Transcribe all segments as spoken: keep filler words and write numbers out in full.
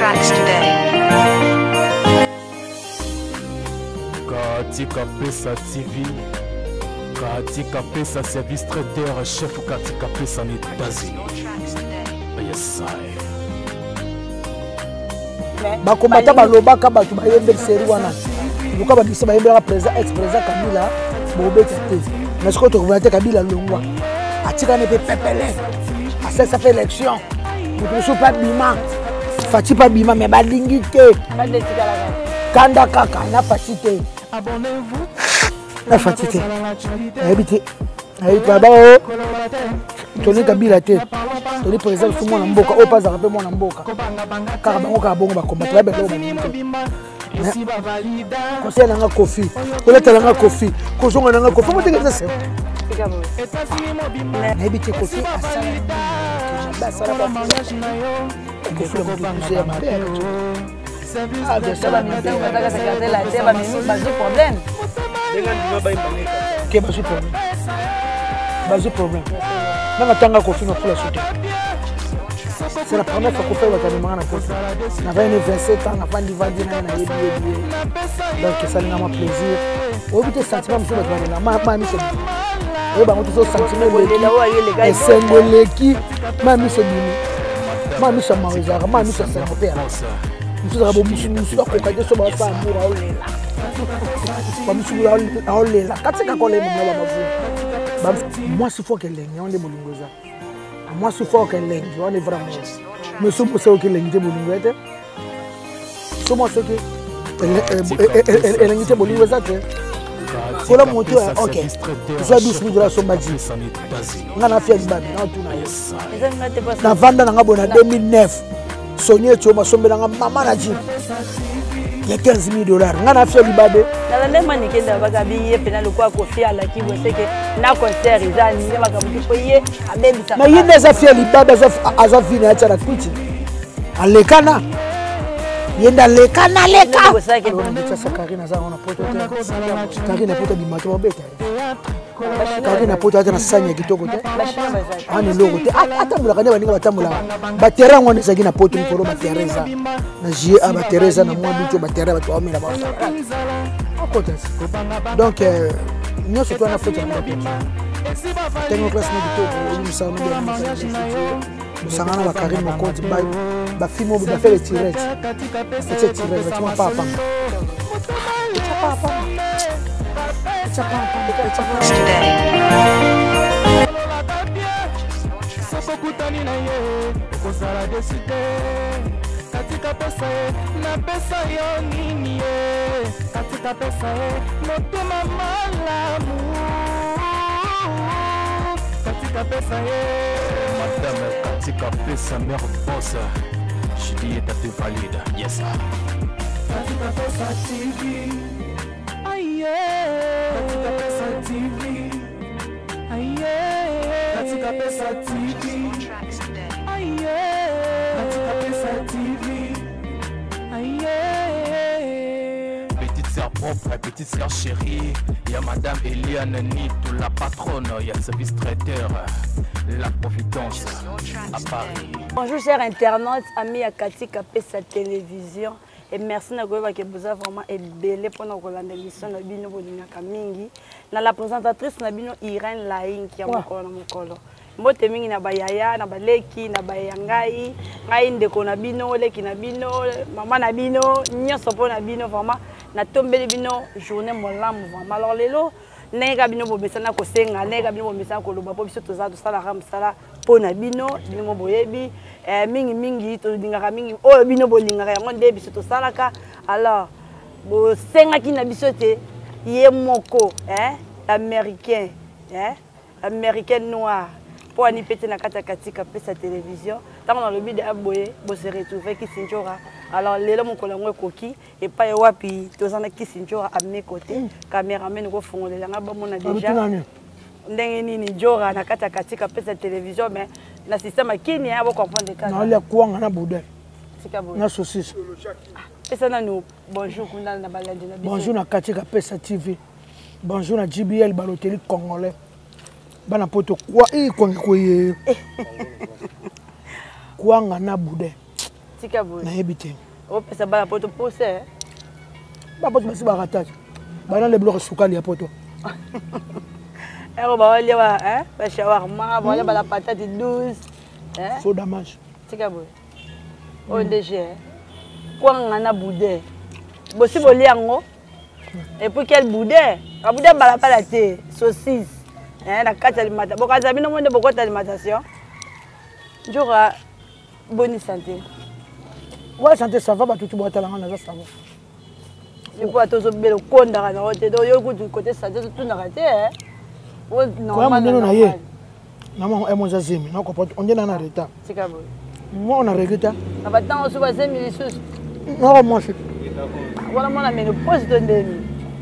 tracks today. Katika Pesa T V, Katika Pesa Service Traiteur, chef Katika Pesa en États-Unis. Yes, I. Bakombata balobaka bato bayembe seri wana. Luka babisa bayembe la président ex président Kabila bobeta te. Mais ce que tu vois Kabila longwa. Atika ne peut pepele. Asa ça fait élection. Nous sommes pas bima. Fati pas bima mais balingi te. Kanda kaka na fati te. Abonnez-vous. Na fati te. Habité. Ayi baba o. Tony Kabila te. Tony président tout mon mboka o pas rappeler mon mboka. Car bango ka bongo ba combattre ba belo ba. Conseil nanga Kofi. Ola talanga Kofi. Kozonga nanga Kofi mo tekeza se. Na habité Kofi asala. Ba sala ba mariage na yo. Kofi mo tekeza ma belle. Ah de ça va me dire que ça garder la tête va me baser problème. Denga ndiba ba imbaneka. Ke baser problème. Baser problème. Nanga tanga Kofi no kula soute. C'est la première fois qu'on fait le cadeau à Kofi. On avait vingt-sept ans, on a fait du vadi na na yebi yebi. Donc ça n'a pas plaisir. Au bout de sentiment monsieur le là, ma ma monsieur. Et ba on sentiment le symbolique. Ma monsieur Bimi. Ma monsieur Marizara, ma monsieur Saint-Père. Monsieur Rabo monsieur monsieur ko ka so ba fa mura o lela. Ba monsieur o lela. Katseka ko le mo ba ba. Moi il faut que les on de molungoza. Moi, je suis fort qu'elle l'ait, on est vraiment. Mais si vous savez qu'elle l'ait été bonne, si moi ce que elle a été bonne, vous savez. Pour la montée, ok. Je suis douze de la Somalie. On a fait du babi, on tourne. La vente dans en deux mille neuf, Sonia tu m'as sommé dans maman a dit. Il y a quinze mille dollars. On a fait du babi. Dans la même manière que nous avons habillé, pendant le quoi Kofi à la qui vous savez que na concert ils ont mis ma caméra pour y aller. Mais il y a des affaires les babes à za fini à la kuti. À l'écana. Il y a dans l'écana l'écana. C'est ça que on a ça Karina ça on a poto. Karina poto bi mato beta. Karina poto ata na sanya kitoko te. Ani logo te. Ata mula kanya baninga batamula. Ba terrain on ezaki na poto nkoro ba Teresa. Na J A ba Teresa na mwa bicho ba terrain ba to amela ba. Donc nous c'est toi na faute na poto. Tengo classe no bitoko nous sommes nous sangana ba Karina mo compte ba ba film ba faire les tirettes. C'est tirette ba tuma papa. Papa. Sokokutani na ye kozala deside katika pesa na pesa yo nini ye katika pesa motema malamu katika pesa ye madame katika pesa mère boss Juliette te valide yes katika pesa T V aye katika pesa T V aye katika pesa T V aye katika pesa T V aye petite sœur propre petite sœur chérie y'a madame Eliane Nitou la patronne y'a le service traiteur la Providence à Paris. Bonjour chers internautes, amis à Katika Pesa Télévision. Et merci na goyeba que vous avez vraiment ébélé pour nous regarder l'émission na bino bolingaka mingi. Na la présentatrice na bino Irène Laing qui a mokolo na mokolo. Mbote mingi na bayaya na baleki na bayangai, ngai ndeko na bino leki na bino, mama na bino, nyonso po na bino vraiment na tombeli bino journée molamu vraiment. Alors lelo nega bino bomesana ko senga, nega bino bomesana ko loba po biso toza to sala ramsala po na bino, bino boyebi. Eh, mingi mingi to dingaka mingi oyo bino bolingaka yango nde biso tosalaka. Alors bosenga ki na biso te ye moko eh américain eh américain noir po ani pete na kata Katika Pesa Télévision tango na lobi de aboye bo se retrouver ki Sinjora. Alors lelo moko lango koki et pa wapi tozana ki Sinjora à mes côtés cameraman ko fongolela nga ba mona déjà ndenge nini Jora na kata Katika Pesa Télévision mais na système kini ya boko comprendre ka na le kuanga na boudin sika boudin na saucisse pesa na nous bonjour kuna na balandi na biso bonjour na Katika Pesa T V bonjour na J B L Balotelli congolais bana poto kwa i kwangi koye kuanga na boudin tika boy nayebi te opesa bala poto pose bapoto basi baratage bana le bloc sukali ya poto ero ba wale ba hein ba shawarma ba wale ba la patate douce hein faux damage tika boy O D G kwa ngana boudin bosi boliango et puis quel boudin a boudin bala pas la thé saucisse hein la carte alimentation bon quand bino monde beaucoup d'alimentation jora bonne santé ouais santé ça va ba tout boîte là na ça va il faut attention belo konda na hote do yo ku côté santé tout na raté hein o normal na ye na mo e mo zazimi na ko on dit na retard tika boy moi on a regretté na batang o suba zemi lisus non moi je voilà mon ami le poste de demi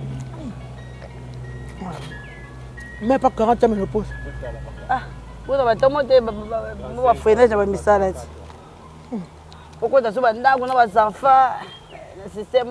mais pas quarante minutes pause ah vous avez tomaté ba freiner na ba misala ti pourquoi ta suba ndako na ba enfants le système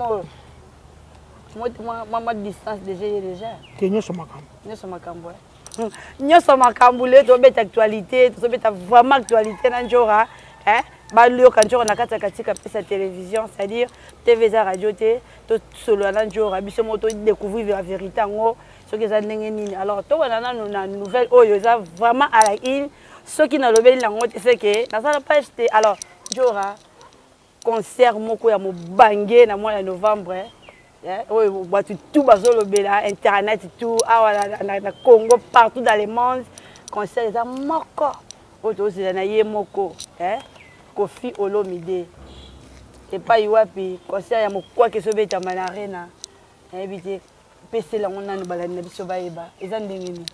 moi moi distance déjà déjà kenyo so makambo nyoso makambo nyoso makambo le to beta actualité to beta vraiment actualité na njora hein ba lio kan njora na kata katika pesa télévision c'est-à-dire T V za radio te to solo na njora biso moto découvrir la vérité ngo ce que ça ndenge nini alors to wana na nouvelle oyo za vraiment à la une ce qui na lobeli la ngote c'est que na ça page te alors njora concert moko ya mobange na mois de novembre oui, tout bazolo bela internet tout ah na Congo partout dans le monde concert ça moko auto c'est na ye moko hein Kofi Olomide et pas yuapi concert ya moko ke sobeta manarena et bité pc la ngona no balani biso baeba eza ndengeni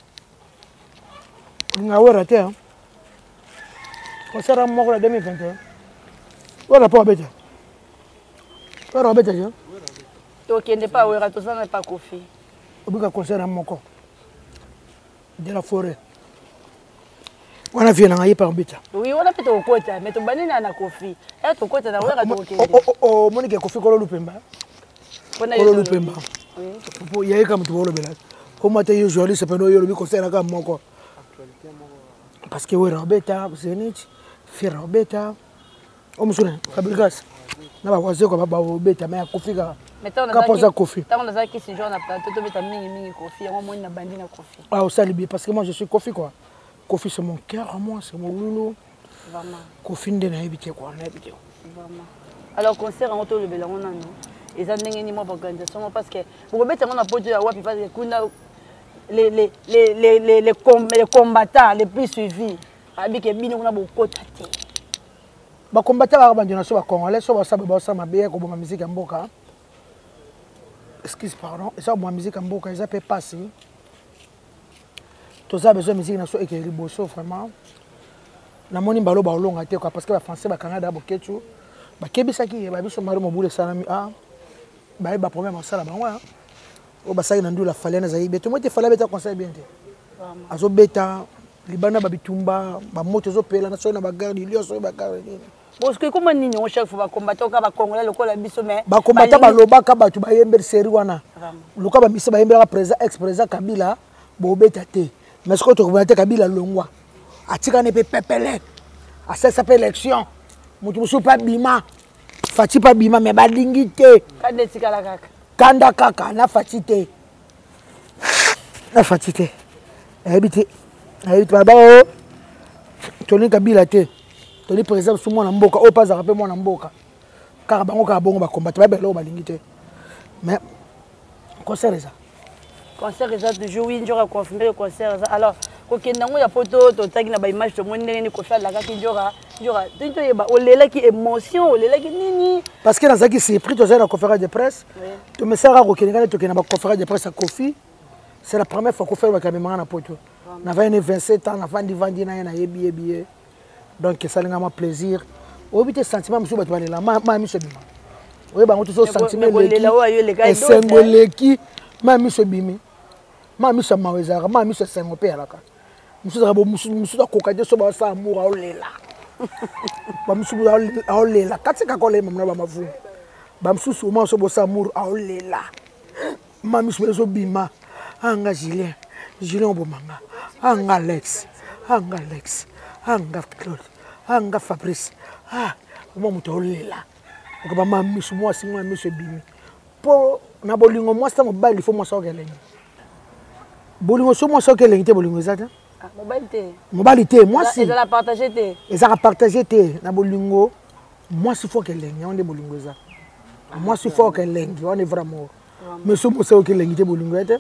ngawera te hein concert moko la deux mille vingt et un wala pas beta wala beta je to kende pas wera to ça pas Kofi obika concert moko de la forêt on a vu na ngai par beta oui on a peut au côté mais to banina na Kofi et to côté na wera to kende oh oh monique Kofi kolo lupemba kolo lupemba oui pour y a comme tu volo bela comment tu usually c'est pas no yo concert na moko parce que wera beta zenit fira beta o musuna fabrikas na ba waze ko ba beta mais Kofi ka Kapoza Kofi. Tant on a qui ce genre na plateau to beta mingi mingi Kofi, on moi na bandi na Kofi. Ah au salibi parce que moi je suis Kofi quoi. Kofi c'est mon cœur à moi, c'est mon loulou. Vraiment. Kofi ndé na habité quoi, na habité. Vraiment. Alors concert en auto le bela on a non. Et ça ndenge ni moi organisation parce que pour beta on a pote ya wapi parce que kuna les les les les les les combattants les plus suivis. Abi ke bino na beaucoup tati. Ba combattants ba bandina so ba congolais so ba sa ba sa mabe ko ba musique mboka. Excuse pardon, et ça moi musique en boka, ça peut passer. Tout ça besoin musique na so ekeli boso vraiment. Na moni balo ba longa te quoi parce que ba français ba Canada ba ketu. Ba kebisa ki ba biso mari mo bule sana mi ah. Ba ba problème en sala ba wa. O ba sai na ndula falena za ibe. To mo te fala beta conseil bien te. Vraiment. Azo beta libana ba bitumba, ba moto zo pela na so na ba garde lio so ba garde ni. Parce que comment ni on chaque fois combattre ka ba congolais le kola biso mais ba combattre ba loba ka ba tu ba yember série wana luka ba biso ba yember président ex président Kabila bo beta te mais ce que tu combattre Kabila longwa atika ne pe pepele a ça s'appelle élection mutu musu pas bima fati pas bima mais ba lingité kande tika la kaka kanda kaka na fati te na fati te habité habité ba ba Tony Kabila te Tony président sous moi na mboka o pas rappel moi na mboka car bango ka bongo ba combattre ba belo ba lingité mais concert ça concert ça toujours oui njora confirmer le concert ça alors ko kendango ya photo to tagi na ba image to monene ni ko faire la kaki njora njora tinto yeba o lela ki émotion o lela ki nini parce que dans ça qui c'est pris to ça la conférence de presse to me sera ko kenga to kenga ba conférence de presse à Kofi c'est la première fois ko faire ba caméra na poto na vingt-sept ans na vandi vandi na na yebi yebi. Donc ça n'a pas plaisir. Au bout de sentiment, monsieur Batouane là, ma ma monsieur Bima. Oui, bah on tous sentiment les et symbolique, ma monsieur Bimi, ma monsieur Mawezara, ma monsieur Saint-Mopé à la carte. Monsieur Rabo, monsieur monsieur Kokade so ba sa amour au lela. Ba monsieur au lela, quatre cinq collègues même na ba mafu. Ba monsieur souvent so ba sa amour au lela. Ma monsieur so Bima, anga Julien, Julien Bomanga, anga Alex, anga Alex. Anga Claude, anga Fabrice, ah, moi muto olela ko ba ma misu moi si moi misu bimi po na bolingo moi ça mobile il faut moi ça kelenge bolingo so moi ça kelenge te bolingo ezata Mobile. Mobile, moi si. Ils ont partagé. Ils ont partagé. Na bolingo, moi si faut qu'elle l'aigne, on est bolingo ça. Moi si faut qu'elle l'aigne, on est vraiment. Mais ce moi c'est qu'elle l'aigne te bolingo était.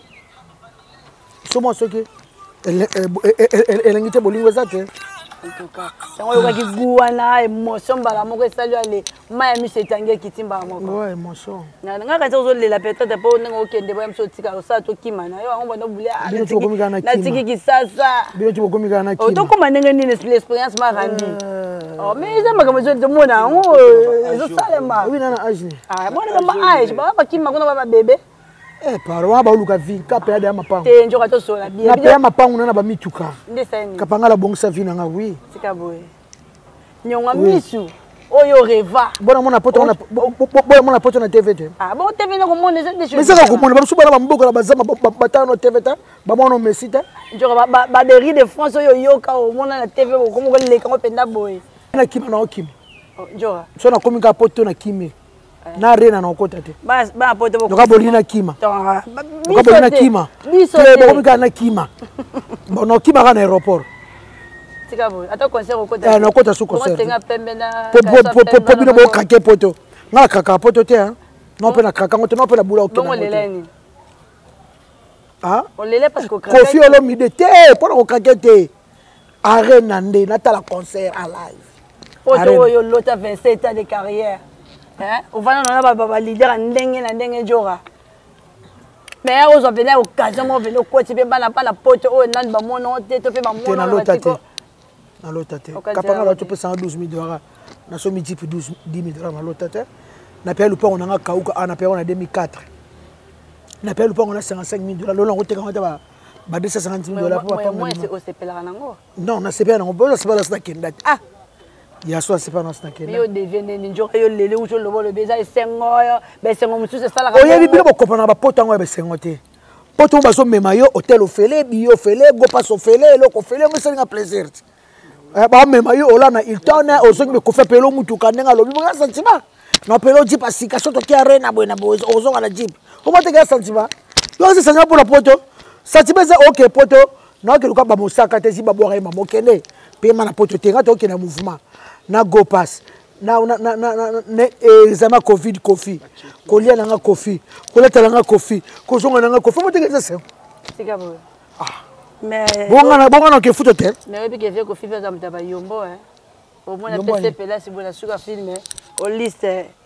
Ce moi c'est que elle elle elle l'aigne te bolingo ça te. En tout cas, c'est moi qui gouana émotion bala moko salut aller. Ma ami c'est tangue qui timba moko. Ouais, émotion. Na nga ka zo le la peut-être pas on ngo kende ba mso tika ça to kimana. Yo on bona bule na tiki ki sasa. Bien tu bokomi kana ki. O to koma ndenge nini l'expérience ma randi. Oh mais ça maka mzo de mona ngo zo salema. Oui nana age ni. Ah moi na age ba ba kimma kuna ba bébé. Eh parwa ba luka vi ka pe ya mapango. Te njoka to sola bien. Na pe ya mapango na ba mituka. Ndesani. Kapanga la bongisa vi na nga oui. Sika boye. Nyonga misu. Oyo reva. Bona mona poto na bona mona poto na T V te. Ah bon T V na ko mona des choses. Mais ça ko mona ba suba na mboko na bazama batano T V ta. Ba mona Messi ta. Njoka ba ba de riz de France oyo yoka o mona na T V ko ko le ka penda boye. Na kima na okim. Njoka. So na komi ka poto na kimi. Na rena na okota te. Ba ba poto ko. Ka bolina kima. Ka bolina kima. Biso. Ba komi ka na kima. Bon no kima ka na aéroport. Ata concert au côté. Non, côté sous concert. Pour pour pour bino bo kake poto. Nga kaka poto te hein. Non pe na kaka ngoto non pe na bula okina. Bon leleni. Ah? On lele parce que kaka. Kofi olomi de te pour na kake te. Arena ndé na ta la concert en live. Poto yo lota vingt-sept ans de carrière. Hein? On va na ba ba leader ndenge na ndenge jora. Mais on va venir occasion mo venir côté pe bana pas la poto o nan ba mono te to pe ba mono. Na lota te. Na lota te. Kapanga ba to pe cent douze mille dollars. Na so mi type douze dix mille dollars na lota te. Na paye le pont on a kauka na paye on a deux mille quatre. Na paye le pont on a cinquante-cinq mille dollars. Lolo on te quand ba ba deux cent cinquante mille dollars pour pas. Moi c'est au C P la nango. Non, na C P nango. Bo c'est pas la snack kenda. Ah. Ya so c'est pas na snack kenda. Yo devient ninjo yo lele ou le bolo beza sengo be sengo musu c'est ça la. O yebi bilo ko na ba poto ngo be sengo te. Poto ba so mema yo hôtel ofele bio ofele go pas ofele lo ko ofele mo senga plaisir. Ba mema yo ola na Hilton o so ko fe pelo mutuka ndenga lobi mo sentiment. Na pelo jeep asika so to ki arena bo na bo o so na jeep. O mo te ga sentiment. Yo se senga pour la poto. Sentiment c'est OK poto. Na ke luka ba mosaka te si ba bo ra ma mokene. Pe ma na poto te nga to ke na mouvement. Na go pass. Na na na na na examen covid kofi kolia na nga kofi koleta na nga kofi kozonga na nga kofi mo tekeza se sika bo ah mais bonga na bonga na ke futo te mais ebi ke vie kofi za mtaba yombo hein au moins na P C P là si bona suka film au liste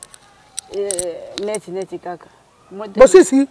net net kaka bo si si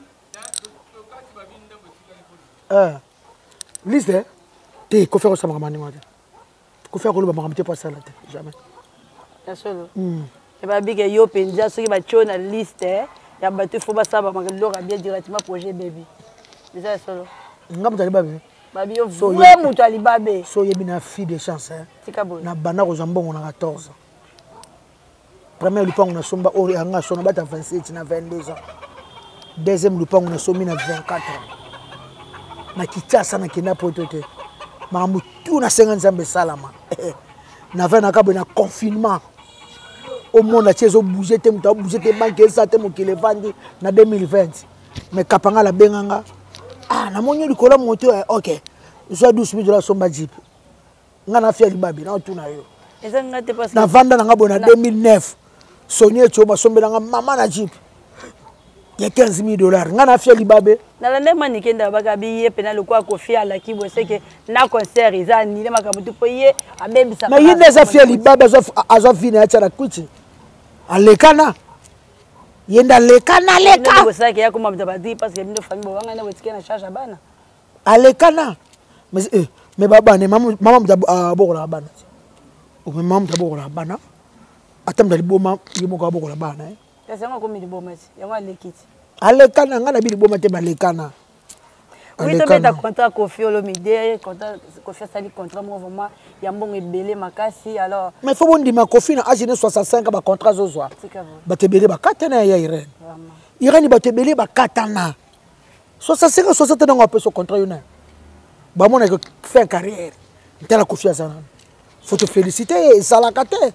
ah liste te kofi ko sama mani mata kofi ko lo ba ngamte pas sala te jamais. Solo. Et bah big yo penja ceux qui va tuer na liste ya batu faut ba saba makalo bien directement projet baby. Déjà solo. Ngam tali babe. Babi yo vraiment tali babe. So yebi na fille de chance hein. Tika boy. Na bana ko zambongo na quatorze. Premier lupango na somba o anga so na bata vingt-sept na vingt-deux ans. Deuxième lupango na somi na vingt-quatre ans. Na kitasa na kina potote. Mamu tu na cinquante zambe salama. Na vingt na kabo na confinement. Au monde a tiens au bouger te muta bouger te banque ça te mokile vandi na deux mille vingt. Mais kapanga la benganga. Ah na monyo likola moto OK. Soit douze mille dollars somba jeep. Nga na fia libabi na tuna yo. Eza ngate pas. Na vanda na ngabo na deux mille neuf. Sonye choma sombe na mama na jeep. Il y a quinze mille dollars. Nga na fia libabe. Na la ndema nikenda baka biye pena lokwa kofi ala kibo seke na concert iza ni le makamutu poye abebisa. Na yinde za fia libabe azo azo vina acha na kwiti. Alekana. Yenda lekana leka. Ngo sake ya kuma mtabadi parce que bindo famille banga na wetike na charge bana. Alekana. Mais eh mais baba ne mama mama mtabokola bana. O mama mtabokola bana. Ata mdali boma yimo ka bokola bana eh. Kasi yango komi liboma si yango alekiti. Alekana nga na bi liboma te balekana. Oui to beta contrat Kofi Olomide contrat Kofi sali contrat mo vraiment yambongo ebele makasi alors. Mais faut bon dire ma Kofi na âge de soixante-cinq ba contrat zo zo. Ba te belé ba katana ya Irene. Vraiment. Irene ba te belé ba katana. soixante-cinq soixante na ngape so contrat yona. Ba mona que faire carrière. Ntela Kofi azana. Faut te féliciter et ça la kate.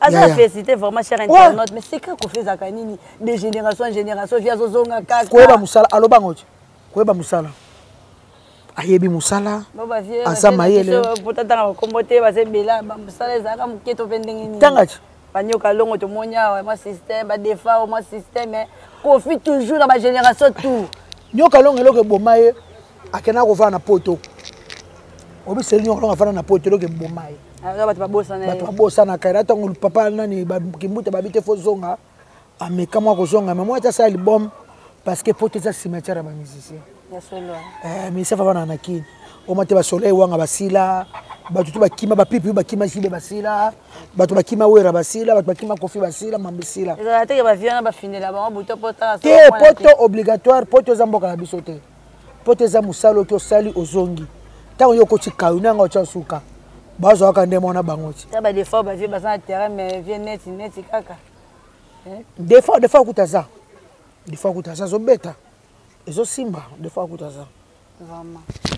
Asa félicité vraiment cher internaute mais c'est quoi qu'on fait za kanini de génération en génération via zozonga kaka. Koyeba musala aloba ngoti. Koyeba musala. Ayebi musala. Baba vie. Asa mayele. Potata na kombote baze bela ba musala ezaka muketo pendenge ni. Tangati. Banyoka longo to monya ma système ba défa ma système mais confie toujours dans ma génération tout. Nyoka longo eloko bomaye akena ko va na poto. Obi seli nyoka longo afana na poto eloko bomaye. Alors bato babosana. Bato babosana kaira tango papa nani ba kimbuta babite fo zonga. Ameka mwa ko zonga mais moi ta sa album parce que poto za cimetière ba musicien. Ya solo. Eh mais ça va bana na kini. O mate ba soleil wanga basila. Bato tu bakima ba pipi bakima sibe basila. Bato bakima wera basila, bato bakima kofi basila, mambisila. Ezala te ba viana ba finela ba buto poto. Te poto obligatoire poto za mboka na biso te. Poto za musalo to sali ozongi. Tango yoko chikauna nga ocha suka. Bazo akande mona bangoti. Ça ba des fois ba vie ba na terrain mais vie net net kaka. Des fois des fois kutaza. Des fois kutaza zo beta. Ezo simba des fois kutaza. Vraiment.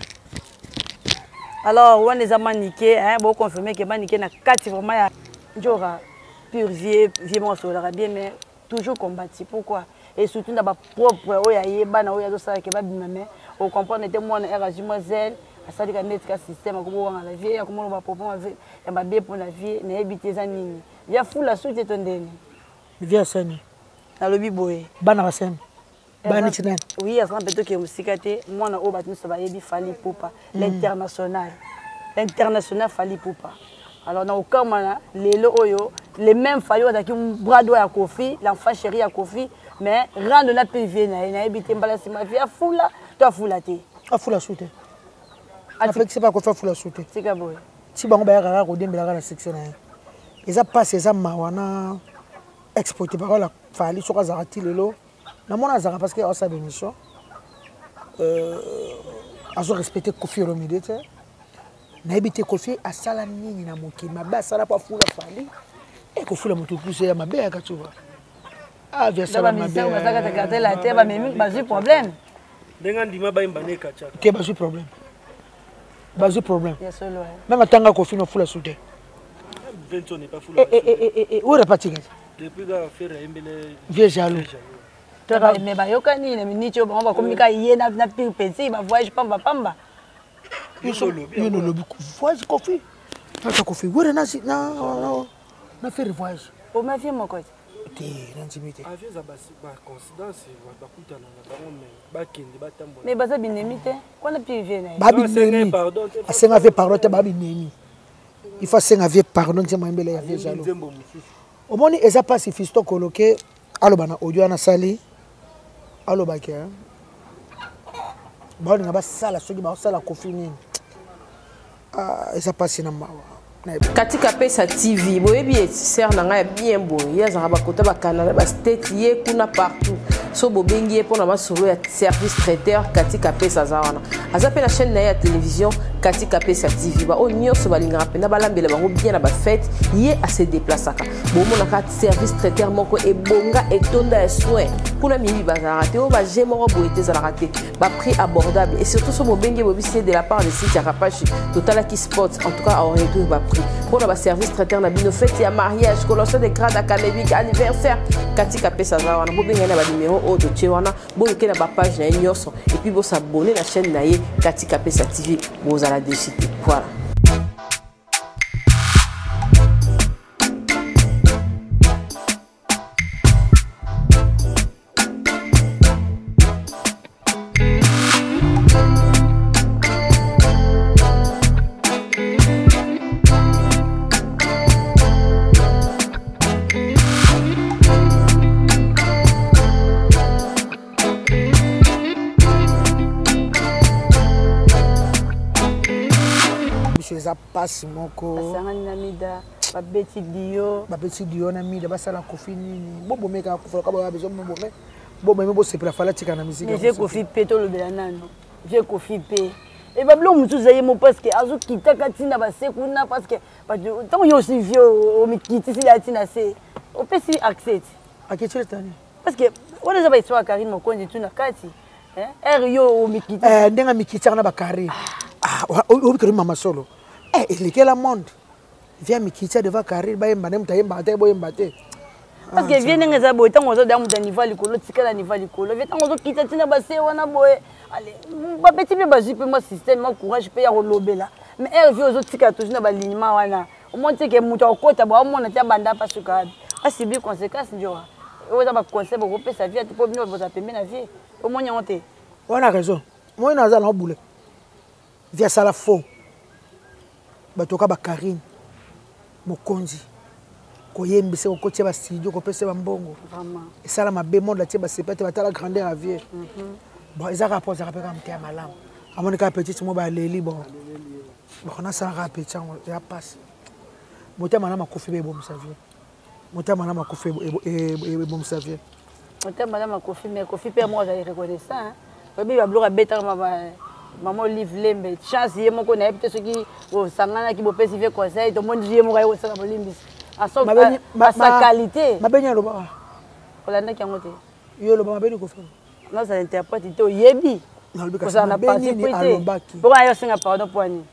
Alors, on les a maniqués, hein, bon confirmer que maniqué na quatre vraiment ya njora pur vie vie mon sur la bien mais toujours combattu. Pourquoi? Et surtout na ba propre oya yeba na oya zo sala ke ba bimame. Au comprendre était moi na era mademoiselle, a sali ka net ka système ko bo la vie, ko mo ba popo ya ba bien pour la vie, na ebité za nini. Ya fou la soute tondeni. Via seni. Na lobi boye. Bana ba seni. Bani tinen. Oui, à ce moment que musikate, moi na obat nous va yebi Fally Ipupa, l'international. L'international Fally Ipupa. Alors na aucun moment lelo oyo, les mêmes Fally Ipupa qui bras droit à Kofi, l'enfant chéri à Kofi, mais rendre la P V na na ebité mbala sima via fula, toi fula te. A fula soute. A fait que c'est pas qu'on fait fula soute. C'est ka boy. Si bango ba yaka ko dembela la section na. Eza passe eza mawana exporter par la Fally soka zarati lelo. Na mona zara parce que on sa bémission euh azo respecter Kofi Olomide te na ebité Kofi asala nini na moki mabe asala pa fula Fally e Kofi la moto pousse ya mabe ya kachuva ah via sala mabe on va ta garder la terre ba memi ba j'ai problème ndenga ndima ba imbane kacha ke ba j'ai problème ba j'ai problème ya solo même atanga Kofi no fula soute Vincent n'est pas fula eh eh eh eh où repartir depuis ga faire embele vieux jaloux. mais ba yokani na miniti ba ba komika yena na petit ba voyage pamba pamba. Yo no lobi voyage Kofi. Papa Kofi, where na na na faire voyage. O ma fille mon côté. Te l'intimité. Aviez za ba ba coïncidence ba kutana na bango mais ba kende ba tambola. Mais ba za binemite, kwa na privé na. Ba binemi. Asenga ve pardon te ba binemi. Il faut senga ve pardon te mo mbele ya vie jalo. Omoni eza pacifisto coloqué aloba na audio na sali. Aloba ke. Ba nga ba sala soki ba sala Kofi nini. Ah eza pasi na mawa. Katika Pesa T V, boyebi sœur nanga bien boye, ya zanga bakota ba Canada ba state ye kuna partout. So bobengi pour na masolo ya service traiteur Katika Pesa zawana. Azape la chaîne na ya télévision Katika Pesa T V ba onyo so balinga pena balambela bango bien na ba fête ye a se déplaçaka. Bo mona ka service traiteur moko e bonga et tonda ya soin. Kuna mibi bazara te o ba jemoro boete za raté. Ba prix abordable et surtout so bobengi bobisi de la part de site Rapachi Total qui sport en tout cas on retrouve ba prix. Pour le service traiteur na bino fête ya mariage, collection de grade académique, anniversaire Katika Pesa zawana. Bo benga na ba numéro o de Chewana, bo ke na ba page na nyoso et puis bo s'abonner la chaîne na ye Katika Pesa T V, bo za la déciter. Voilà. Passe moko sangani na mida ba beti dio ba beti dio na mida ba sala Kofi nini bobo meka ko foka ba bezo bobo me bobo me bo se préfala tika na musique mais j'ai Kofi peto le belanano j'ai Kofi pe et ba blo mutu zaye mo parce que azu kitaka tina ba sekuna parce que ba tant yo aussi vieux o mi kiti si la tina se o pesi accept aketire tani parce que on a ba histoire Karine mo konji tuna kati hein er yo o mi kiti eh ndenga mi kiti na ba Karine ah o bi ko mama solo eh il est quel monde via mikitsa devant carrière ba yemba nemta yemba te bo yemba te parce que vient nga za boy tango zo damu ta niveau likolo tika la niveau likolo vient tango zo kita tina ba se wana boy allez ba petit peu ba jipe moi système moi courage pe ya rolobela mais elle vient zo tika toujours na ba lignement wana au moins que mutu okota ba mona tia banda pa suka asi bi conséquence ndio o za ba conseil ba ko pesa vie pour bino vous appeler na vie au moins nyonte wana raison moi na za na boule via sala faux batoka ba Karine mokonzi koyembisa kokotia ba studio kopesa ba mbongo vraiment esala mabe monde la tie ba sepete batala grandeur à vie bon ils a rapport ça rappelle comme tia malam amoni ka petit mo ba leli bon bon na sa rappel ça ya passe mota mana makofi be bom savie mota mana makofi e bom savie mota mana makofi mais kofi pe moi j'ai reconnaissant hein bi ba bloka beta ma maman Olive Lembe chance ye moko na peut-être qui au sangana qui bo pesi ve conseil to monde ye moko yo sala bolimbis à son à sa qualité ma benya loba olanda ki ngote yo loba ma beni ko fe non ça interprète to yebi ko ça na beni ni alobaki pour ayo singa pardon pour ani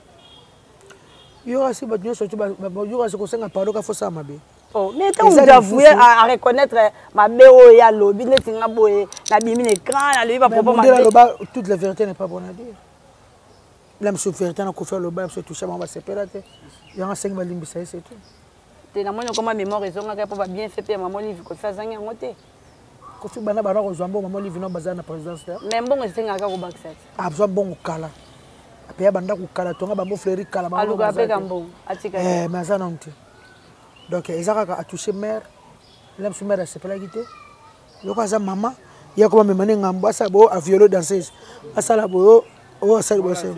yo asi ba nyo so tu ba yo asi ko singa pardon ka fo ça mabe oh mais tant vous avouez à reconnaître ma béo ya lobi ne tinga boye na bimi écran na lui va propos ma loba toute la vérité n'est pas bonne à dire la monsieur vérité na ko faire loba monsieur toucher ma va séparer ya nga cinq malimbisa c'est tout te na moni comment mémoire ezonga ka pour bien fait maman Olive ko faire zanga ngote ko fi bana bana ko zombo maman Olive no bazana présidence mais mbongo zinga ka ko backside abso bongo kala apia banda ko kala tonga ba mo fleurir kala ba aluka pe kambo atika eh mais ça non. Donc ezaka a touché mère l'homme sur mère a séparé quitté yo ka za maman ya ko me mané ngambo asa bo a violé danseuse asa la bo o asa bo se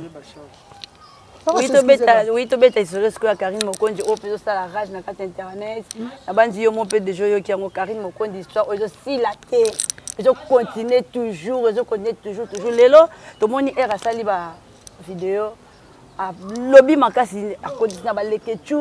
oui to beta oui to beta sur ce que Karine Mokonzi o peso sala rage na carte internet na bandi yo mo pe de joyo ki ngo Karine Mokonzi histoire o si la té je continue toujours je connais toujours toujours lelo to moni era sali ba vidéo a lobby makasi a continue ba lekechu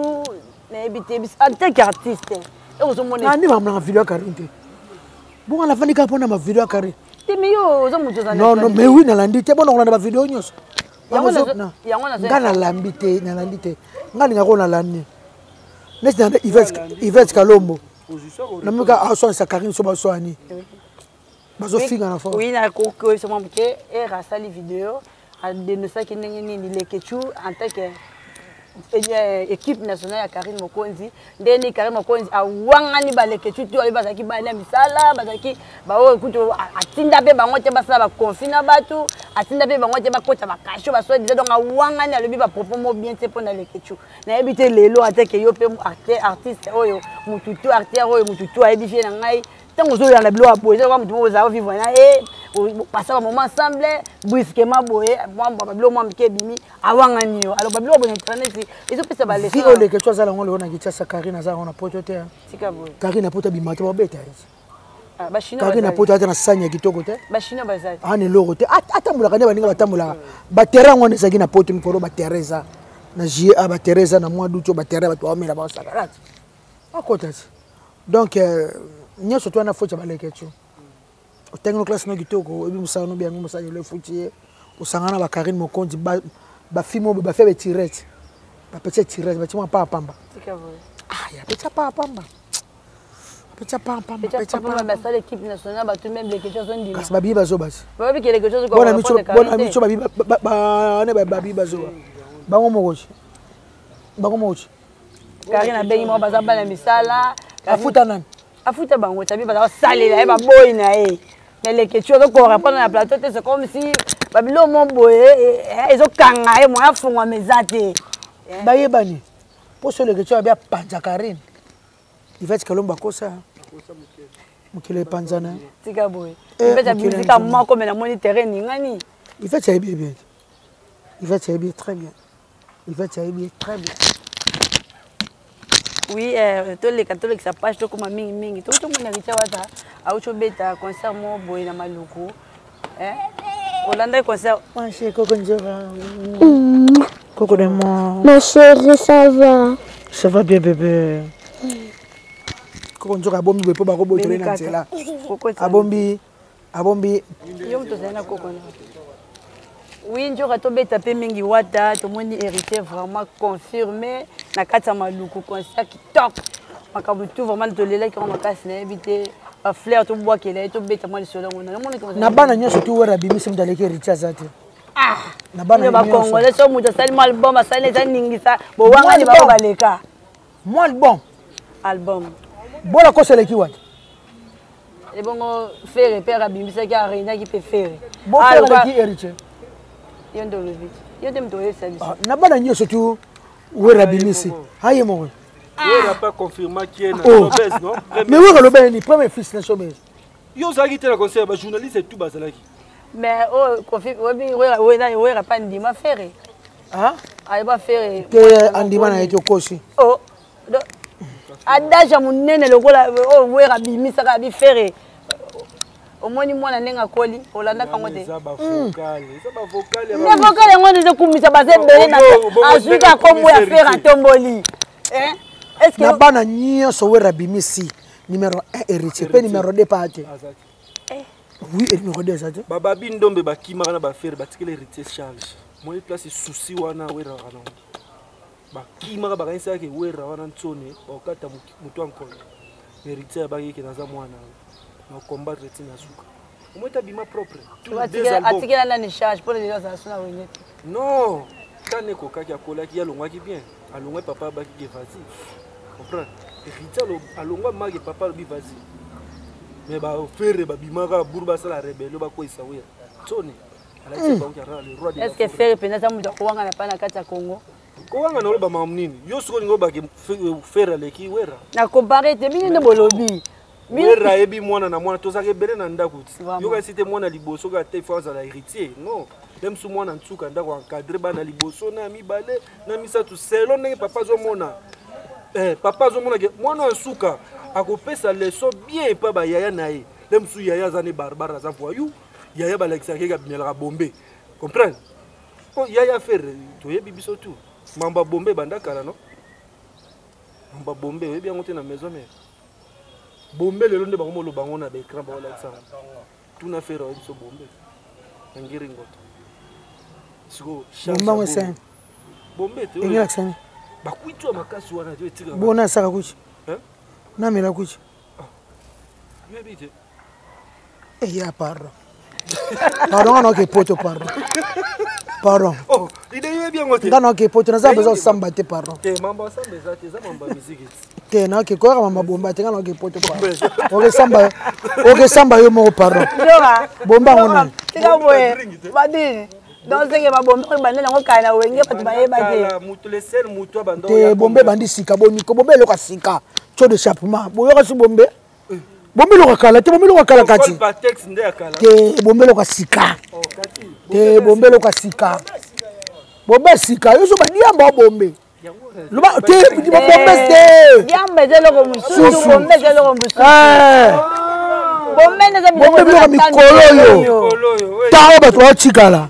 en tant qu'artiste, et vous avez dit que vous vidéo à Karine. Bon, on a fait une vidéo à Karine. Non, non, mais oui, on a dit que on a une vidéo. On a l'ambité, on a l'ambité. On a l'ambité. On a Yvette Kalombo. On a dit Karine Sobasoani. Oui, on a dit que Rassa les vidéos a dénoncé qu'il n'y a ni les Ketchou en tant que équipe nationale ya Karine Mokonzi ndeni Karine Mokonzi awangani baleke tutu bazaki bana misala bazaki bawo kutu atinda pe bango te basala ba confina batu atinda pe bango te bakota bakasho baso déjà donc awangani alobi ba propos mo bien te pona lekechu na ebite lelo ateke yo pe artiste oyo mututu artiste oyo mututu ayebi fie na ngai tango zo ya na bilo aboye zo mutu mo za vivre na e passer un moment ensemble brusquement boye moi babilo moi mike bimi awangani yo alors babilo bo internet ils ont fait ça balé si on les que tu as là on a dit ça Karine za on a potote tika boye Karine pota bimata ba beta ah ba chino Karine pota ta na sanya kitoko te ba chino bazali ah ne loro te atambula kana baninga batambula ba terrain ngone saki na poto mikoro ba Teresa na J A ba Teresa na mwa duto ba terrain ba to amela ba sakarati akota donc nyoso to na focha ba lekecho otengo classe no kitoko ebi musana no biango musana le foutier osangana ba Karine Mokonzi ba ba fimo ba fait tirette ba petit tirette ba tima pa pamba tika boye ah ya petit pa pamba petit pa pamba petit pa pamba ça l'équipe nationale ba tout même les questions sont dit parce ba biba zo basi ba bi les questions ko bona micho bona micho ba biba ba ne ba biba zo ba ngo mokochi ba ngo mokochi Karine abengi mo baza bana misala afuta nani afuta bango tabi ba salela e ba boy na e mais les questions ko répondre na plateau c'est comme si babilo mon boye ezo kanga e mo afungwa mezate ba yebani po so les questions bia panja Karine Yvette Kalombo kosa mukile panzana tika boye Yvette musique moi comme na moni terrain ngani Yvette est bien bien Yvette est bien très bien Yvette est bien très bien. Oui, euh, tous les catholiques ça passe tout comme mingi mingi. Tout le monde a dit ça. A autre bêta concert mo boy na maluku. Hein? Olanda concert. Moi chérie Coco Njora. Coco de moi. Ma chérie, ça va? Ça va bien bébé. Coco Njora bombi be po ba ko botere na nzela. Abombi abombi. Yo mto zena Coco na. Oui, njoka tobeta pe mingi wata tomoni héritier vraiment confirmé na kati ya maluku concert kitoko makambo tout vraiment tolelaki on makasi na éviter ba fleur to bois kele to beta moi lisolo ngona na bana nyonso tu wera bimisi mdaleki héritier azate ah na bana ba congolais so muta sali album asali za ningisa bo wanga ni ba baleka mo album album bola ko seleki wata et bon faire père abimisa ki arena ki pe faire bo faire ki héritier yondo levi yondo mtoye service na bana nyonso tu wera bimisi haye mo il n'a pas confirmé qui est dans l'obèse, non? Mais où est l'obèse? Il premier fils de l'obèse. Il y a qui le conseil, les journalistes et tout bazalaki. Mais oh, confirme, oui, oui, oui, oui, oui, pas ndima faire. Hein? Aïe pas faire. Que andima na été au kosi. Oh, adaja munene lokola oh oui rabimi ça rabi faire. Au moins ni mwana nenga koli, olanda kango te. Ça ba vocal, ça ba vocal. Ne vocal ngo ndio kumisa baze bele na azuka kombo ya faire atomboli. Hein? Est-ce que na bana nyonso wera bimisi numéro un héritier pe numéro deux pas te oui et numéro deux ça te baba bindombe bakima na ba faire batikele héritier charge moi place souci wana wera wana bakima ba kanisa ke wera wana ntone bakata mutu encore héritier ba yeke naza mwana na combattre tina suka moi ta bima propre tout des albums atikela na ni charge pour les gens ça wenye non kane ko kaki akola ki alongwa ki bien alongwa papa ba ki vas-y comprends héritier alongwa magi papa bi vas-y mais ba faire ba bimaka burba sala rebelle ba ko isawe tone ala tse ba ukara le roi de est-ce que faire penza mutu kuwanga na pana kati ya Congo kuwanga na loba mamnini yo siko ngo ba ke faire le ki wera na comparer te bini bolobi wera ebi mwana na mwana tozake bele na ndakuti yo ka cité mwana liboso ka te fois la héritier non même sous moi nsuka ndako encadrer bana liboso na mibale na misatu selon ndenge papa zo mona eh papa zo mona ke mwana nsuka akopesa leçon bien pa ba yaya na ye même sous yaya zane barbara za voyou yaya ba lekisa ke ka bimela bombe comprendre ko yaya faire to yebi biso tout mamba bombe banda kala no mamba bombe yebi ngote na maison mère bombe le londe bango lo bango na ba écran ba la ça tout na faire so bombe ngiri ngoto bomba ngwe sen bombe te ngira sen ba kuitwa makasi wana je tika bona saka kuchi hein na mela kuchi yo bite eh ya pardon pardon non que poto pardon pardon oh ide yo bien ngote ngana que poto na za bezo samba te pardon te mamba samba za te za mamba musique te na que ko mamba bomba te ngana que poto pardon oke samba oke samba yo mo pardon bomba ngona tika boye badini donc c'est que ma bombe bande na ngokana wenge patu baye bate mutu le sel mutu abando te bombe bandi sika boni ko bombe lo ka sika cho de chapement boyo ka su bombe bombe lo ka kala te bombe lo ka kala kati te bombe lo ka sika te bombe lo ka sika bombe sika yo so ba diamba bombe luba te bombe te diamba de lo ko musu bombe de lo ko musu eh bombe ne za bombe lo ka mikolo yo tawo ba to chikala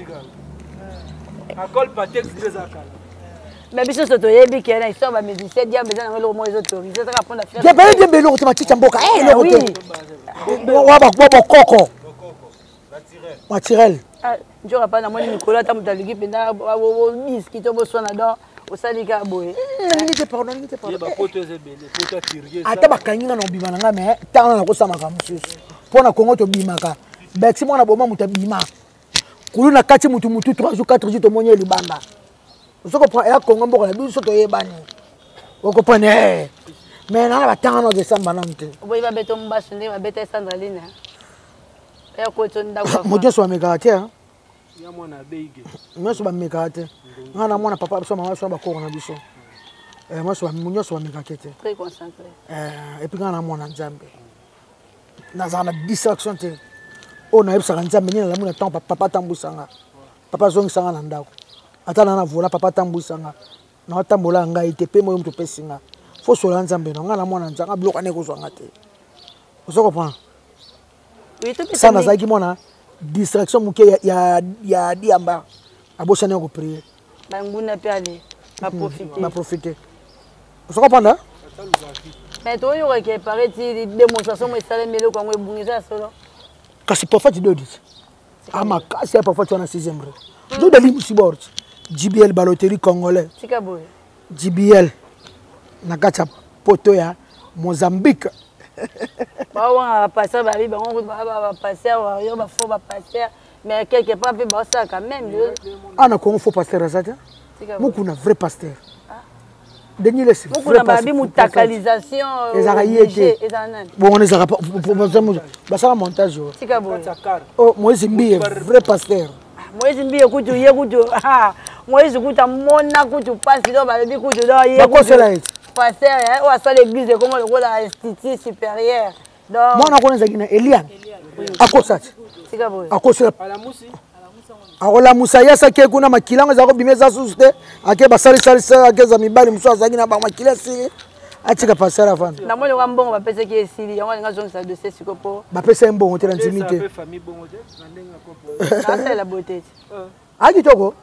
akol patex déjà kala mais biso soto yebi kena histoire ba musicien diamba za na lo mo autorisé ça répondre à faire je peux dire belo te machicha mboka eh lo te wa ba wa koko naturel ah njora pa na moni mikolo ta mutaliki penda bo biski to bo sona do osalika boye ni te pardon ni te pardon ba poteuse bele poteuse tirée ata bakanginga na bima nga mais tanga na kosama ka mususu pona Congo to bimaka bexi mwana boma muta bima kulu na kati mutu mutu trois jours quatre jours to monye libanda osoko prend ya Congo mboko na biso to yebani oko pone mais na ba tanga na de samba na mte boye ba beto mbasu ndi ba beta Sandraline ya ko to ndakwa mojo so ameka te ya mwana beige nyoso ba meka te ngana mwana papa so mama so ba ko na biso eh moi so ba munyo so ba meka te très concentré eh et puis ngana mwana nzambe na zana distraction te on a ebisa nzambe ni na muna temps papa tambusanga papa zongi sanga na ndako atana na vola papa tambusanga na tambola ngai te pe moyo mtu pesinga fo so la nzambe na ngana mwana nzanga bloka ne ko zwanga te ozo comprendre oui tout ça na zaki mwana distraction muke ya ya, ya diamba abosana ko prier banguna pe aller ba profiter ba profiter ozo comprendre mais to yo ke paraît-il démonstration mo sala melo kwa ngwe bungisa solo kasi prophète de dit à ma casse parfois tu en as sixième rang do de limsibord J B L baloterie congolais tika boy J B L na kacha poto ya Mozambique ba wa passer ba bi ba on ba passer wa yo ba fo ba passer mais quelque part pe ba ça quand même ana ko fo pasteur azata muku na vrai pasteur Denis les muku na ba bi mutakalisation ezarayete bon on ezara ba ça montage tika boy oh Moïse Mbiye vrai pasteur Moïse Mbiye kutu ye kutu ah Moïse kuta mona kutu passe do ba bi kutu do ye ko cela est pasteur ou à ça l'église comment le rôle à institut supérieur donc moi on connaît ça Eliane akosati tika boy akosela akola musaya sake kuna makilango za ko bimeza suste ake basali sali sa ake za mibali muso azaki na ba makila si atika pasara fana na mole wa mbongo ba pese ki esili yango nga zonga sa dossier sikopo ba pese mbongo te na intimité famille bongo te na ndenga kopo na c'est la beauté aki toko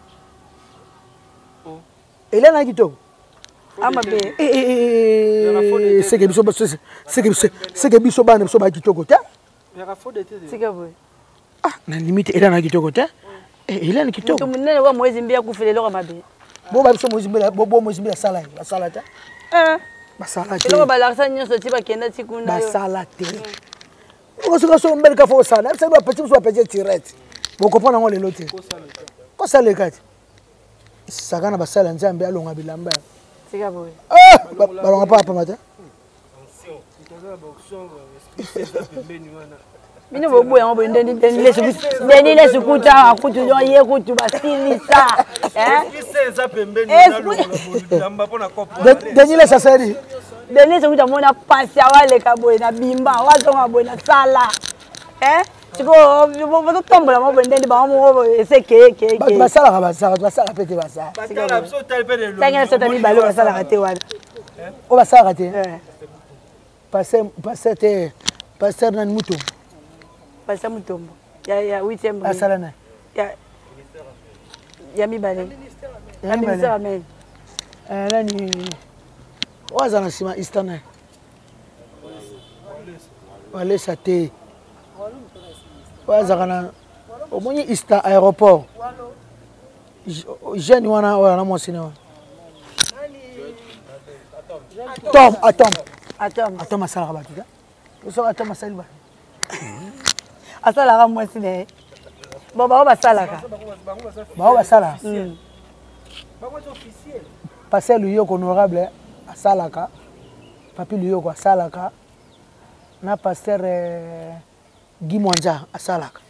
Eliane aki toko ama be eh c'est que biso c'est que c'est que biso bana biso ba ki toko te ya fo de te tika boy ah na limite Eliane aki toko te eh Eliane ki toko tumunene wa Moïse Mbiya kufele lo mabe bo ba biso Moïse Mbiya bo bo Moïse Mbiya sala ba sala te eh ba sala te lo ba larsa nyonso ti ba kenda ti kuna ba sala te ko so so mbele ka fo sala ça doit petit soit petit tirette bo ko pona ngole lote ko sala kati sakana ba sala nzambe alonga bilamba tika boy ah balonga pa pa mata mino bo boya ngo ndeni ndeni lesu ndeni lesu kuta akutu yo ye kutu basilisa eh senza pembeni na lo lamba pona kopo Denis les saseri ndeni lesu kuta mona pasi awale ka boy na bimba wazonga boy na sala eh tiko bo bo tombola mo ndeni ba mo ese ke ke ke ba sala ba sala ba sala pete ba sala batala so talpe de lo tanga so tani balo ba sala kate wana o ba sala kate eh passer passer te passer nan muto passer mutombo ya ya huitième ba sala na ya ya mi bale ya ministère amen eh nani waza na sima istana wale sate waza kana omoni ista aéroport jeune wana wana mo cinéma Tom atom atom atom asala ba tuta so atom asali ba asala ka mwasi ne bon ba ba sala ka ba ba sala bango officiel passer lui yoko honorable asalaka papi lui yoko asalaka na pasteur Guy Mwanja asalaka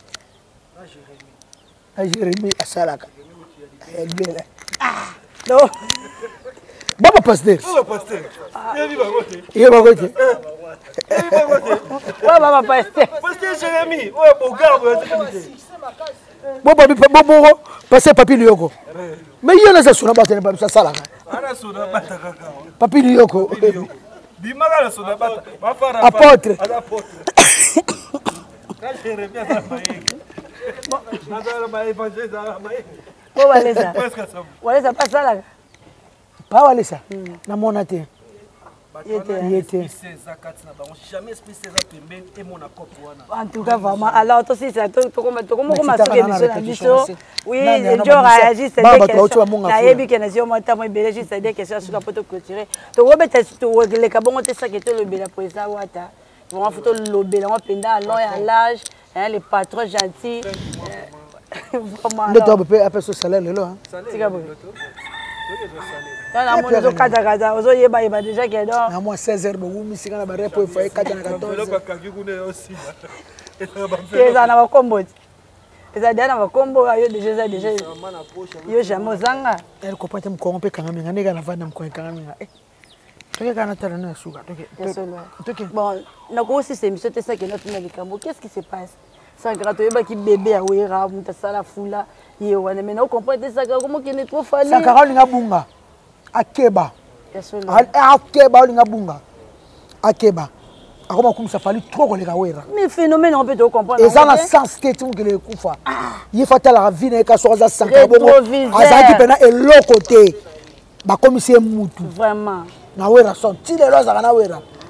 na Jérémie asalaka elbela ah no baba pasteur baba pasteur yebi bagote ye bagote yebi bagote wa baba pasteur pasteur Jérémie ouais bogarbo yatikite bo babi bo bo passer papi lui yoko mais yona za sura batene babi asalaka ana sura bata kaka papi lui yoko bimaka na sura bata mafara apôtre apôtre ka Jérémie za maïki nazala ba évangile za maïki bo walesa presque ça walesa pas sala pa walesa na mona te yete jamais espèce pembeni et mon accord en tout cas vraiment alors toi si ça to comme to comme comme ça que biso oui je réagis c'est des questions na yebi que na zio mota mo belé juste des questions sur la photo clôturée to robeta to le kabongo te ça que te le bela président wata vraiment photo le bela on penda à long et à large hein les patrons gentils vraiment le top peut appeler ce salaire là hein c'est comme na mo zo kata kata ozo yeba yeba déjà que donc na moi seize heures bo wumi sika na ba repo faut kata na quatorze le bakaki kuna aussi eza na bakombo eza dia na bakombo yo déjà ça déjà yo jamais zanga elle kopate mkongo pe kanga minga nega na vanda mkongo kanga minga eh toke kana tala na suka toke toke bon na ko aussi c'est monsieur ça que notre médicament qu'est-ce qui se passe ça gratte yeba ki bébé a wera muta sala fula ye wana mais on comprend ça comment qu'il est trop fallu ça karoli ngabunga akeba akeba olinga bunga akeba akoma kumisa fali trop koleka wera mais phénomène on peut te comprendre et ça na sens que tu ngele kufa il fata la vie na ka soza sanka bongo azaki pena eloko te ba komisie mutu vraiment na wera son ti de loza kana wera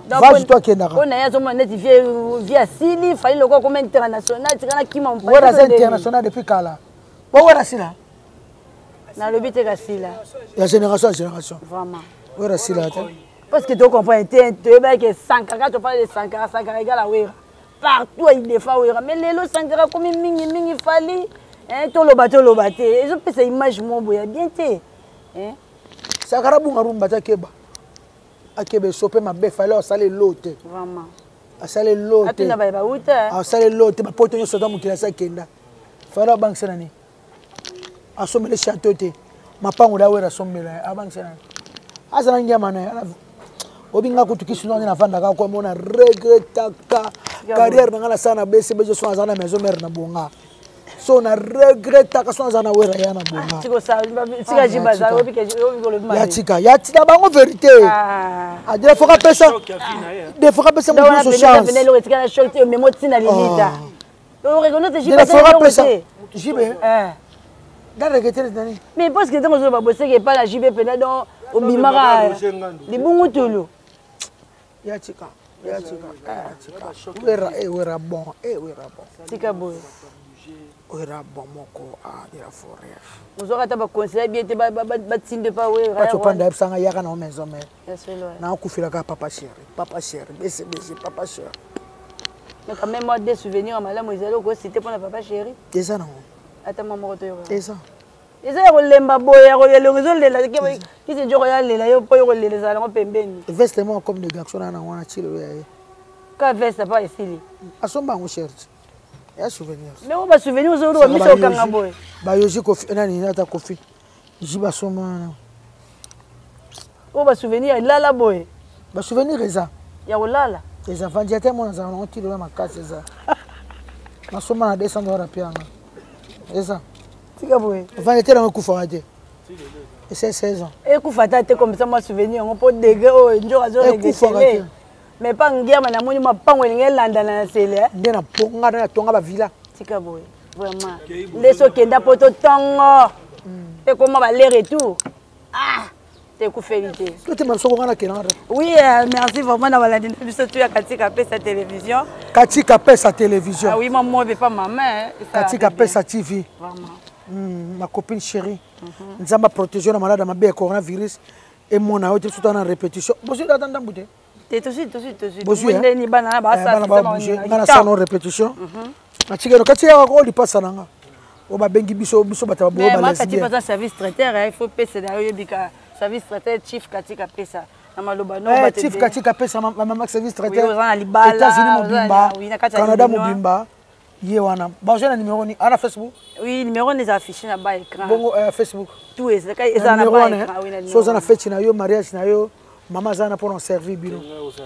Va toi qui est là. On a ya zomo net via Sili, fallait le quoi comme international, tu kana qui m'en parle. Ouais, international depuis kala. Bon ouais, Sila. Na le but est Sila. La génération à génération. Vraiment. Ouais, Sila. Parce que tu comprends, tu es que Sankara, tu parles de Sankara, Sankara égale à Ouira. Partout il défend Ouira. Mais les lots Sankara comme mingi mingi fali, hein, tout le bateau le bateau. Ils ont fait cette image mon boya bien té. Hein? Sankara bunga rumba ta keba. Akebe sope ma be fallait saler l'autre. Vraiment. A saler l'autre. Atuna ba ba uta. A saler l'autre, ba poto nyoso da mukila sa kenda. Fallait bank senani. A sommer le château té. Ma pango da wera sommela a bank senani. Azana ngama na. Obinga kutukisi no na vanda ka ko mona regretta ka carrière na ngala sana bese bejo so azana maison mère na bonga. So na regretta ka so azana wera ya na bonga. Tiko sa tika jibaza obi ke obi le mari. Ya tika ya tika bango vérité. Ah. A de fois ka pesa. De fois ka pesa mo so chance. Venez le tika na choc mais mo tina limita. On reconnaît jibaza. De fois ka pesa. Jibe. Eh. Dans regretter dani. Mais parce que dans zo bosser que pas la jibe pena donc obimara. Libungu tulu. Ya tika, ya tika, ya tika. Wera, eh, wera bon, eh, wera bon. Tika boy. Wera bon moko, ah, de la forêt. Nous aurons taba conseiller bien te ba ba ba tinde pa wera. Pas tu panda ebsanga yaka na maison mais. C'est vrai. Na okufila ka papa chéri, papa chéri, bese bese papa chéri. Mais quand même moi des souvenirs malamu ezalo ko c'était pour na papa chéri. Déjà non. Attends maman to yo. Déjà. Eza ya kolemba boya ko yelo ngezolela ke kise njoko ya lela yo po yo kolela za ngo pembeni. Veste moi comme de garçon na wana chilo ya. Ka veste pas ici. Asomba ngo cherche. Ya souvenir. Mais on va souvenir aux autres miso kanga boy. Ba yoji kofi nani nata kofi. Jiba soma na. On va souvenir là là boy. Ba souvenir eza. Ya kolala. Eza vandiate mo na za ngo tilo ya makasi eza. Na soma na deux cents dollars pianga. Eza. Tika boy. Enfin, était dans le coup faraté. Et c'est seize ans. Et coup faraté comme ça, moi souvenir, on peut déguer, oh, une jour à jour, mais pas en guerre, mais la monument, pas en Irlande, dans la célé. Bien à Ponga, dans la Tonga, la villa. Tika boy, vraiment. Les soins qui ont poto tango. Et comment va les retours? Ah! T'es coup félité. Toi, tu m'as dit oui, merci vraiment d'avoir la télévision. Tu as Katika Pesa télévision. Katika Pesa télévision. Ah oui, maman, mais pas ma main. Katika Pesa T V. Vraiment. Mm, ma copine chérie, nous avons protégé la malade de coronavirus et mon a été tout en répétition. Bonjour, attendez, bouteille. T'es tout de suite, tout de suite, tout de suite. Bonjour, hein. Ni banana, bah ça, c'est ça. Ça, non répétition. Ma tigre, quand tu as encore du passe à l'anga, on va bengi biso biso bataba bo ba. Mais quand tu passes service traiteur, il faut payer scénario bika service traiteur chief Katika Pesa. Na maloba no ba. Chief Katika Pesa, maman service traiteur. Oui, on a libala. États-Unis mobimba. Canada mobimba. Yewana. Bonjour, numéro ni à Facebook. Oui, numéro n'est affiché na bas écran. Bon euh, Facebook. Tout est ça est na bas écran. Oui, na numéro. So na fête na yo mariage na yo maman zana pour en servir bino.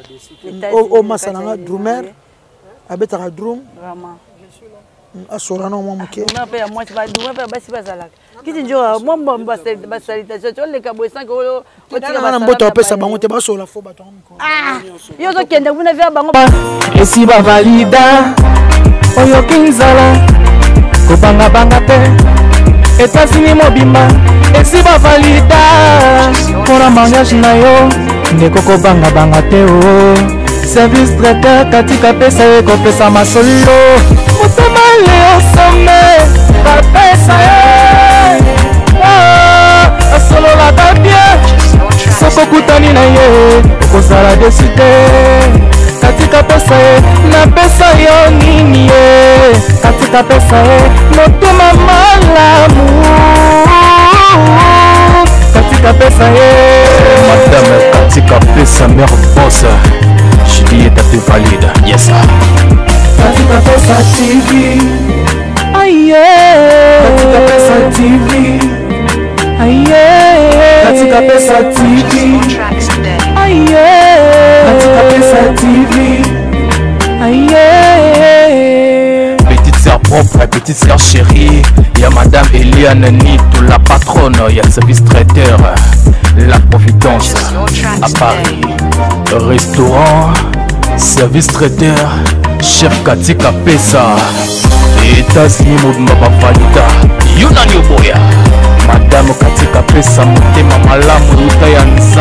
O o masana drumer. Abeta drum. Vraiment. Asora na mo muke. On appelle moi c'est pas drumer pas basi bazala. Kiti njora moi ba ba salutation tu le kabo cinq euros. O tira na mboto pesa bango te basola fo bato miko. Ah! Yo zo kende kuna vya bango. Esi ba valida. Oyo kinzala Kobanga banga te Etats-Unis mobimba Esi ba valida Pona mariage na yo Ndeko kobanga banga te o Service traiteur Katika Pesa ye kopesa masolo Motema leo some Bapesa ye Asolo la babie Soko kutani na ye Okozala deside Katika Pesa ye na pesa yo nini ye Katika Pesa ye motema malamu Katika Pesa ye Madame Katika Pesa mère boss Juliette te valide yes Katika Pesa T V aïe Katika Pesa T V aïe Katika Pesa T V aïe Katika Pesa T V aïe petite sœur propre, petite sœur chérie y'a madame Eliane Nito la patronne y'a le service traiteur la Providence à Paris restaurant service traiteur chef Katika Pesa États-Unis mobimba bavalida yuna nyoboya madame Katika Pesa motema malamu luta ya